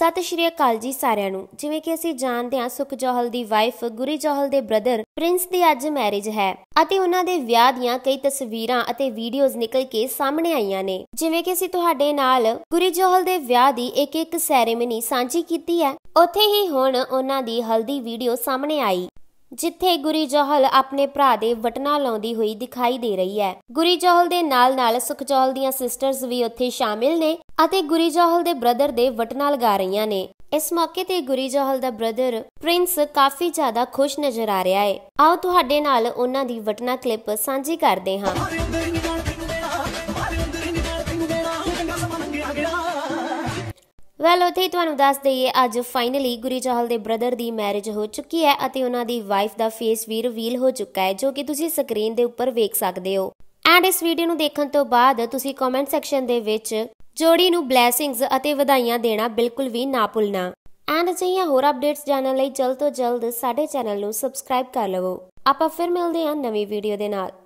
सत श्री अकाल जी सारिਆਂ ਨੂੰ। ਜਿਵੇਂ ਕਿ ਅਸੀਂ ਜਾਣਦੇ ਹਾਂ ਸੁਖ ਜੌਹਲ ਦੀ ਵਾਈਫ ਗੁਰੀ ਜੌਹਲ ਦੇ ਬ੍ਰਦਰ ਪ੍ਰਿੰਸ ਦੀ ਅੱਜ ਮੈਰਿਜ ਹੈ ਅਤੇ ਉਹਨਾਂ ਦੇ ਵਿਆਹ ਦੀਆਂ ਕਈ ਤਸਵੀਰਾਂ ਅਤੇ ਵੀਡੀਓਜ਼ ਨਿਕਲ ਕੇ ਸਾਹਮਣੇ ਆਈਆਂ ਨੇ। ਜਿਵੇਂ ਕਿ ਅਸੀਂ ਤੁਹਾਡੇ ਨਾਲ ਗੁਰੀ ਜੌਹਲ ਦੇ ਵਿਆਹ ਦੀ ਇੱਕ ਸੈਰੇਮਨੀ ਸਾਂਝੀ ਕੀਤੀ ਹੈ, ਉੱਥੇ ਹੀ ਹੁਣ ਉਹਨਾਂ ਦੀ ਹਲਦੀ ਵੀਡੀਓ ਸਾਹਮਣੇ ਆਈ ਜਿੱਥੇ ਗੁਰੀ ਜੌਹਲ ਆਪਣੇ ਭਰਾ ਦੇ ਵਟਣਾ ਲਾਉਂਦੀ ਹੋਈ ਦਿਖਾਈ ਦੇ ਰਹੀ ਹੈ। ਗੁਰੀ ਜੌਹਲ ਦੇ ਨਾਲ ਸੁਖ ਜੌਹਲ ਦੀਆਂ ਸਿਸਟਰਸ ਵੀ ਉੱਥੇ ਸ਼ਾਮਿਲ ਨੇ ਅਤੇ ਗੁਰੀ ਜੌਹਲ ਦੇ ਬ੍ਰਦਰ ਦੇ ਵਟਣਾ ਲਗਾ ਰਹੀਆਂ ਨੇ। ਇਸ ਮੌਕੇ ਤੇ ਗੁਰੀ ਜੌਹਲ ਦਾ ਬ੍ਰਦਰ ਪ੍ਰਿੰਸ ਕਾਫੀ ਜ਼ਿਆਦਾ ਖੁਸ਼ ਨਜ਼ਰ ਆ ਰਿਹਾ ਹੈ। ਆਓ ਤੁਹਾਡੇ ਨਾਲ ਉਹਨਾਂ ਦੀ ਵਟਣਾ ਕਲਿੱਪ ਸਾਂਝੀ ਕਰਦੇ ਹਾਂ। ਵੈਲ ਉੱਥੇ ਹੀ ਤੁਹਾਨੂੰ ਦੱਸ ਦਈਏ ਅੱਜ ਫਾਈਨਲੀ ਗੁਰੀ ਜੌਹਲ ਦੇ ਬ੍ਰਦਰ ਦੀ ਮੈਰਿਜ ਹੋ ਚੁੱਕੀ ਹੈ ਅਤੇ ਉਹਨਾਂ ਦੀ ਵਾਈਫ ਦਾ ਫੇਸ ਵੀ ਰਿਵੀਲ ਹੋ ਚੁੱਕਾ ਹੈ, ਜੋ ਕਿ ਤੁਸੀਂ ਸਕਰੀਨ ਦੇ ਉੱਪਰ ਵੇਖ ਸਕਦੇ ਹੋ। ਐਂਡ ਇਸ ਵੀਡੀਓ ਨੂੰ ਦੇਖਣ ਤੋਂ ਬਾਅਦ ਤੁਸੀਂ ਕਮੈਂਟ ਸੈਕਸ਼ਨ ਦੇ ਵਿੱਚ ਜੋੜੀ ਨੂੰ ਬਲੈਸਿੰਗਸ ਅਤੇ ਵਧਾਈਆਂ ਦੇਣਾ ਬਿਲਕੁਲ ਵੀ ਨਾ ਭੁੱਲਣਾ। ਐਂਡ ਅਜਿਹੀਆਂ ਹੋਰ ਅਪਡੇਟਸ ਜਾਣਨ ਲਈ ਜਲਦ ਤੋਂ ਜਲਦ ਸਾਡੇ ਚੈਨਲ ਨੂੰ ਸਬਸਕ੍ਰਾਈਬ ਕਰ ਲਵੋ। ਆਪਾਂ ਫਿਰ ਮਿਲਦੇ ਹਾਂ ਨਵੀਂ ਵੀਡੀਓ ਦੇ ਨਾਲ।